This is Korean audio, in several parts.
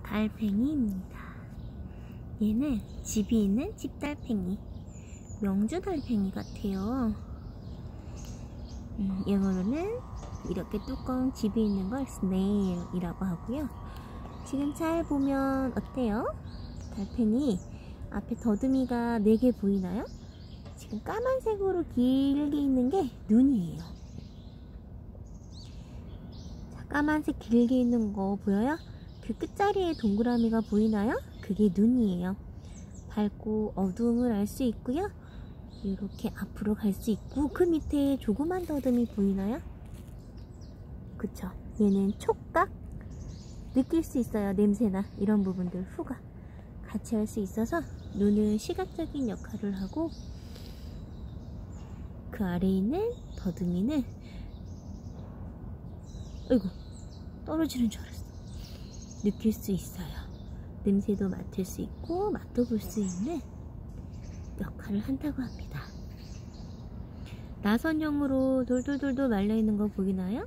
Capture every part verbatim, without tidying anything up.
달팽이입니다. 얘는 집이 있는 집달팽이, 명주 달팽이 같아요. 음, 영어로는 이렇게 뚜껑 집이 있는 걸 스네일이라고 하고요. 지금 잘 보면 어때요? 달팽이 앞에 더듬이가 네 개 보이나요? 지금 까만색으로 길게 있는 게 눈이에요. 자, 까만색 길게 있는 거 보여요? 그 끝자리에 동그라미가 보이나요? 그게 눈이에요. 밝고 어두움을 알 수 있고요. 이렇게 앞으로 갈 수 있고, 그 밑에 조그만 더듬이 보이나요? 그쵸? 얘는 촉각? 느낄 수 있어요. 냄새나 이런 부분들 후각 같이 할 수 있어서 눈은 시각적인 역할을 하고, 그 아래에 있는 더듬이는, 아이고 떨어지는 줄 알았어. 느낄 수 있어요. 냄새도 맡을 수 있고 맛도 볼 수 있는 역할을 한다고 합니다. 나선형으로 돌돌돌돌 말려있는 거 보이나요?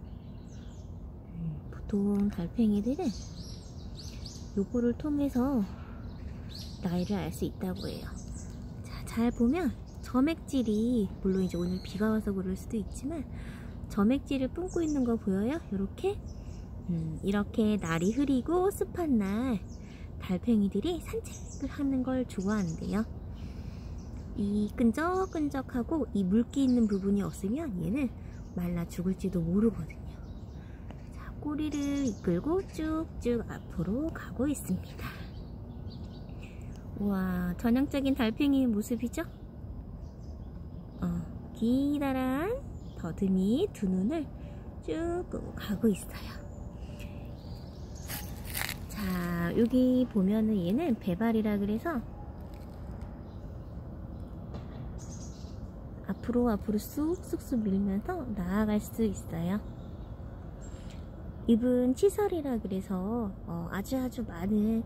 보통 달팽이들은 요거를 통해서 나이를 알 수 있다고 해요. 자, 잘 보면 점액질이, 물론 이제 오늘 비가 와서 그럴 수도 있지만 점액질을 뿜고 있는 거 보여요? 요렇게 음, 이렇게 날이 흐리고 습한 날 달팽이들이 산책을 하는 걸 좋아하는데요. 이 끈적끈적하고 이 물기 있는 부분이 없으면 얘는 말라 죽을지도 모르거든요. 자, 꼬리를 이끌고 쭉쭉 앞으로 가고 있습니다. 우와, 전형적인 달팽이의 모습이죠? 어, 기다란 더듬이 두 눈을 쭉 가고 있어요. 자, 여기 보면은 얘는 배발이라 그래서 앞으로 앞으로 쑥쑥쑥 밀면서 나아갈 수 있어요. 잎은 치설이라 그래서 어, 아주 아주 많은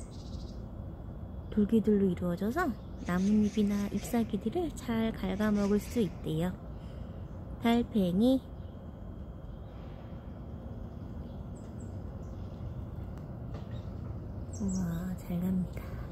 돌기들로 이루어져서 나뭇잎이나 잎사귀들을 잘 갉아먹을 수 있대요. 달팽이. 우와, 잘 갑니다.